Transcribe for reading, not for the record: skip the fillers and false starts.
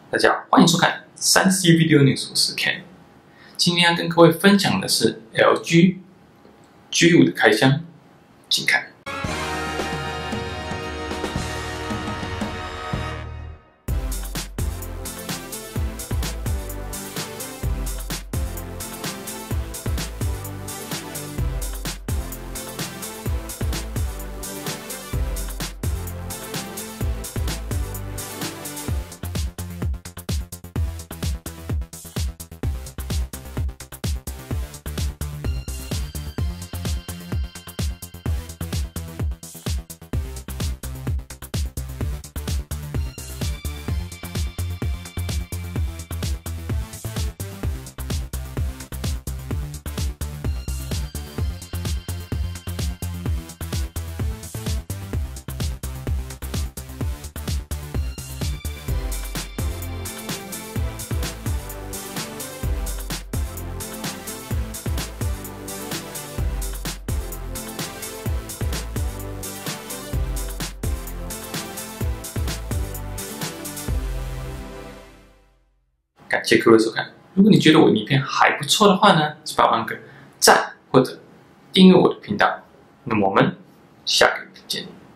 大家好，欢迎收看3C Video News，我是 Ken。今天要跟各位分享的是 LG G5的开箱，请看。感谢各位收看。如果你觉得我的影片还不错的话呢，请帮我按个赞或者订阅我的频道。那么我们下个影片见。